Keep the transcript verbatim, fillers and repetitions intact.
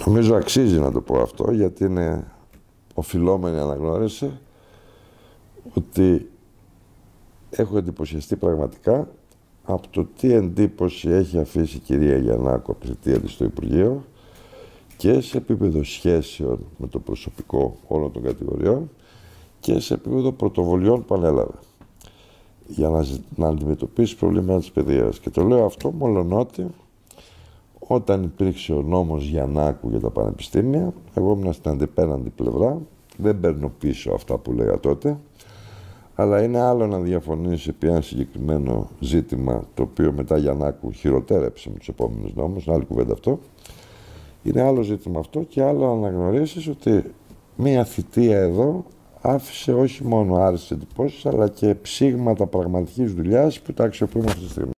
Νομίζω αξίζει να το πω αυτό, γιατί είναι οφειλόμενη αναγνώριση ότι έχω εντυπωσιαστεί πραγματικά από το τι εντύπωση έχει αφήσει η κυρία Γιαννάκου από τη θητεία της στο Υπουργείο και σε επίπεδο σχέσεων με το προσωπικό όλων των κατηγοριών και σε επίπεδο πρωτοβολιών που ανέλαβε για να, να αντιμετωπίσει προβλήματα της παιδείας. Και το λέω αυτό μολονότι όταν υπήρξε ο νόμος Γιαννάκου για τα πανεπιστήμια, εγώ ήμουν στην αντιπέναντι πλευρά, δεν παίρνω πίσω αυτά που λέγα τότε, αλλά είναι άλλο να διαφωνείς επί ένα συγκεκριμένο ζήτημα, το οποίο μετά Γιαννάκου χειροτέρεψε με τους επόμενους νόμους, είναι άλλη κουβέντα αυτό. Είναι άλλο ζήτημα αυτό και άλλο να αναγνωρίσεις ότι μία θητεία εδώ άφησε όχι μόνο άριστες εντυπώσεις, αλλά και ψήγματα πραγματικής δουλειάς που τα αξιοποιούμε αυτή τη στιγμή.